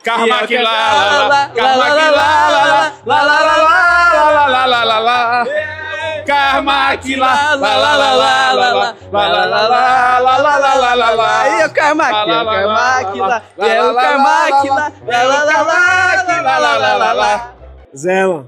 Carmack lá, Carmack lá, Carmack lá, aí o Carmack lá, é o Carmack lá, Zela.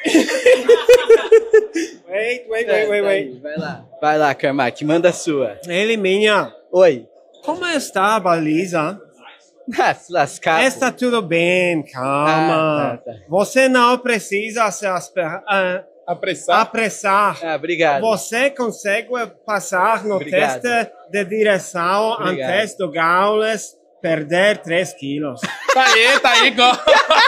Wait. Vai lá, Carmack, manda a sua. Ele, minha. Oi. Como está a baliza? Se lascar. Está tudo bem, calma. Tá. Você não precisa se apressar. Obrigado. Você consegue passar no Obrigado. teste de direção Obrigado. antes do Gaules perder 3 quilos. Tá aí, goste.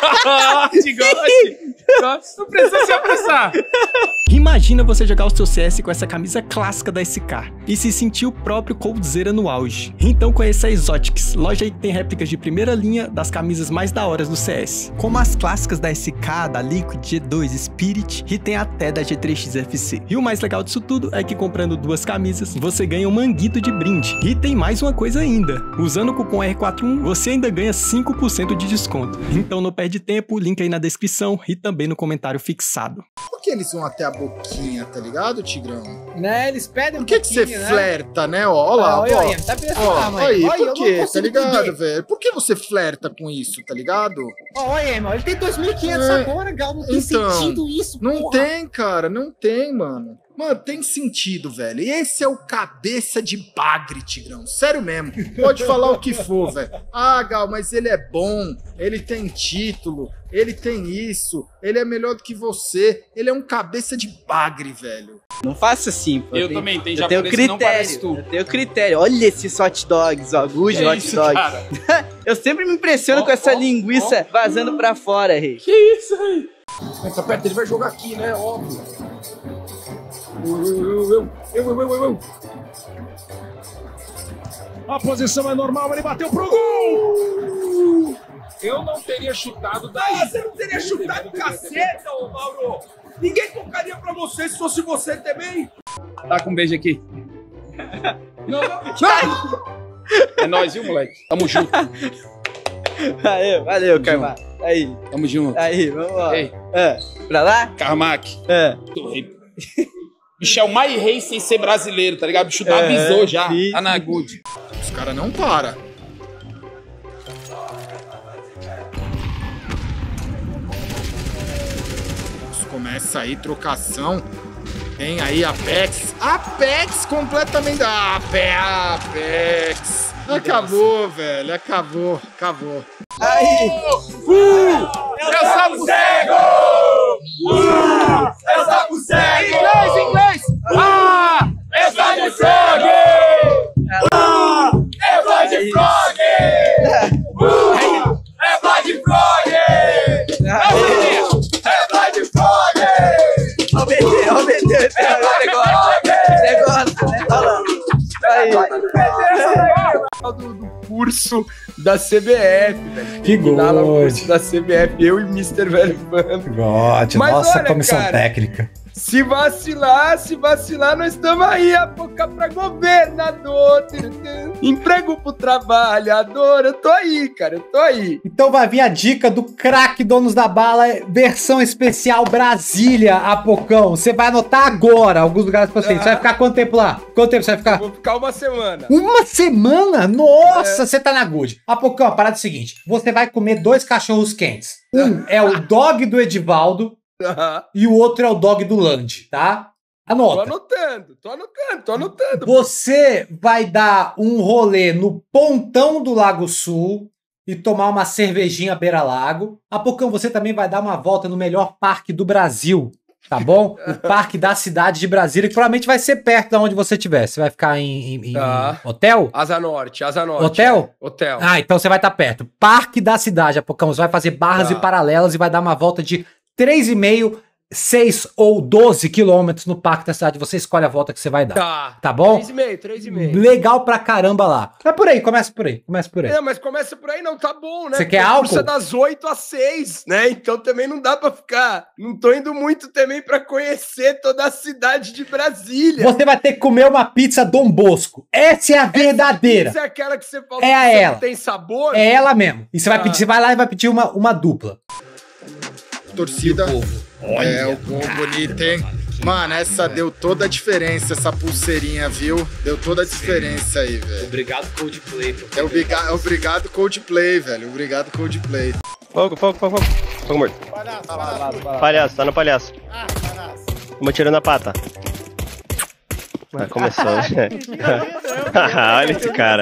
Não precisa se apressar. Imagina você jogar o seu CS com essa camisa clássica da SK e se sentir o próprio Coldzera no auge. Então conheça a Exotics, loja aí que tem réplicas de primeira linha das camisas mais da hora do CS, como as clássicas da SK, da Liquid, G2, Spirit e tem até da G3X FC. E o mais legal disso tudo é que comprando 2 camisas, você ganha um manguito de brinde. E tem mais uma coisa ainda, usando o cupom R41, você ainda ganha 5% de desconto. Então não perde tempo, link aí na descrição e também no comentário fixado. Por que eles vão até a boquinha, tá ligado, Tigrão? Né, eles pedem Por que você flerta, né? Ó lá, olha ó. aí, tá pensando, Ó, mãe. aí, Olha, eu por não quê, tá consigo ligado, entender. velho? Por que você flerta com isso, tá ligado? Olha aí, mano, ele tem 2.500 agora, Gal, não tem Então, sentido isso, Não porra. tem, cara, não tem, mano. Mano, tem sentido, velho. E esse é o cabeça de bagre, Tigrão. Sério mesmo. Pode falar o que for, velho. Ah, Gal, mas ele é bom, ele tem título, ele tem isso, ele é melhor do que você. Ele é um cabeça de bagre, velho. Não faça assim, pô. Eu também tenho, eu já tenho falei, senão parece critério. tu. Eu tenho critério. Olha esses hot dogs, ó. Guji hot isso, dog. cara? Eu sempre me impressiono com essa linguiça vazando pra fora, rei. Que isso aí? Essa perto ele vai jogar aqui, né? Óbvio. A posição é normal, ele bateu pro gol! Eu não teria chutado daí. Você não teria chutado caceta, ô Mauro! Ninguém tocaria pra você se fosse você também! Tá com um beijo aqui. Não. É nóis, viu, moleque? Tamo junto. Valeu, Carmack. Aí, Tamo junto. vamos lá. Ei. Pra lá? Carmack. Bicho é o mais rei sem ser brasileiro, tá ligado? O bicho avisou já. sim. Tá na good. Os caras não param. Começa aí, trocação. Tem aí Apex. Apex completamente. Apex. Acabou, velho. Acabou. Aí! Eu sou cego! Eu sou cego! Inglês! Ah! Eu sou de frog! Eu vou de frog! Eu vou de frog! Do curso da CBF, velho. Que Lá no gosto. curso da CBF, eu e Mr. Velho Fã. Gote, Mas nossa olha, comissão cara, técnica. Se vacilar, nós estamos aí a boca pra governador. Emprego pro trabalhador. Eu tô aí, cara, eu tô aí. Então vai vir a dica do craque Donos da Bala, versão especial Brasília, Apocão. Você vai anotar agora alguns lugares pra você. Você vai ficar quanto tempo lá? Quanto tempo você vai ficar? Vou ficar uma semana. Uma semana? Nossa, você tá na good. Apocão, a parada é a seguinte. Você vai comer 2 cachorros quentes. Um é o dog do Edivaldo e o outro é o dog do Land, tá? Anota. Tô anotando. Você vai dar um rolê no pontão do Lago Sul e tomar uma cervejinha beira-lago. Apocão, você também vai dar uma volta no melhor parque do Brasil, tá bom? O parque da cidade de Brasília, que provavelmente vai ser perto de onde você estiver. Você vai ficar em hotel? Asa Norte. Hotel? Hotel. Ah, então você vai estar perto. Parque da cidade, Apocão. Você vai fazer barras e paralelas e vai dar uma volta de 3,5 6 ou 12 quilômetros no parque da cidade, você escolhe a volta que você vai dar. Tá bom? 3,5. Legal pra caramba lá. É por aí, começa por aí. É, mas começa por aí, não, tá bom, né? Você quer Porque álcool? o curso é das 8 às 6, né? Então também não dá pra ficar. Não tô indo muito também pra conhecer toda a cidade de Brasília. Você vai ter que comer uma pizza Dom Bosco. Essa é a verdadeira. Essa é aquela que você falou É a que ela. não tem sabor? É ela mesmo. E você vai pedir, você vai lá e vai pedir uma dupla. Torcida. É, o povo bonito, hein? Mano, essa deu toda a diferença, essa pulseirinha, viu? Deu toda a diferença aí, velho. Obrigado, Coldplay. Obrigado, Coldplay, velho. Obrigado, Coldplay. Fogo morto. Palhaço, tá no palhaço. Uma tirando a pata. Ah, começou, né? Olha esse cara,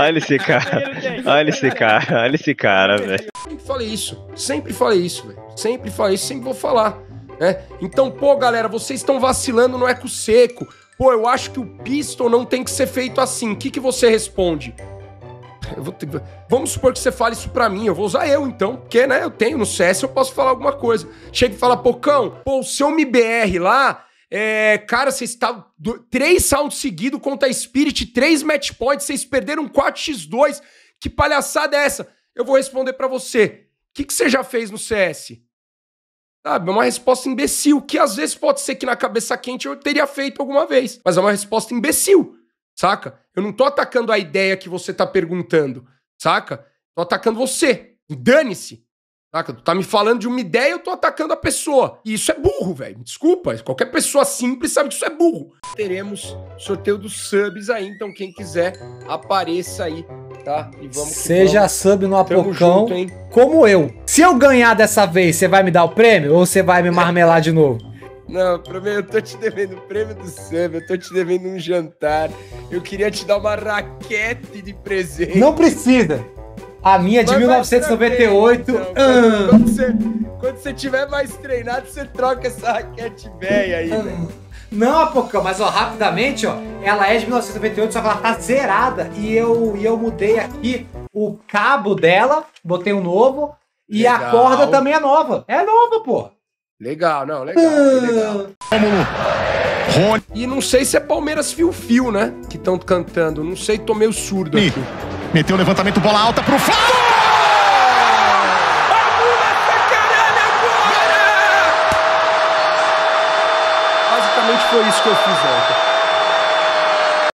velho. Sempre falei isso, velho. Sempre vou falar, né? Então, pô, galera, vocês estão vacilando no eco seco. Pô, eu acho que o pistol não tem que ser feito assim. O que você responde? Vamos supor que você fale isso pra mim, eu vou usar eu então, porque, né, eu tenho no CS, eu posso falar alguma coisa. Chega e fala, Pocão, pô, o seu MBR lá, cara, vocês estavam 3 rounds seguidos contra a Spirit, 3 match points, vocês perderam 4x2, que palhaçada é essa? Eu vou responder pra você, o que você já fez no CS? Sabe, é uma resposta imbecil, que às vezes pode ser que na cabeça quente eu teria feito alguma vez, mas é uma resposta imbecil. Saca? Eu não tô atacando a ideia que você tá perguntando, saca? Tô atacando você. Dane-se. Saca? Tu tá me falando de uma ideia, eu tô atacando a pessoa. E isso é burro, velho. Desculpa. Qualquer pessoa simples sabe que isso é burro. Teremos sorteio dos subs aí, então quem quiser, apareça aí, tá? E vamos que Seja vamos. sub no Tamo Apocão, junto, hein? como eu. Se eu ganhar dessa vez, você vai me dar o prêmio ou você vai me marmelar de novo? Não, eu tô te devendo o prêmio do sub, eu tô te devendo um jantar. Eu queria te dar uma raquete de presente. Não precisa. A minha é de Mas 1998. Quando você tiver mais treinado, você troca essa raquete velha aí, velho. Não, Apocão, mas ó, rapidamente, ó, ela é de 1998, só que ela tá zerada. E eu mudei aqui o cabo dela, botei um novo, e Legal. a corda também é nova. É nova, pô. Legal, não, legal. E não sei se é Palmeiras Fio-Fio, né? Que estão cantando. Não sei, tô meio surdo aqui. Meteu o levantamento, bola alta pro Flávio! Basicamente foi isso que eu fiz ontem.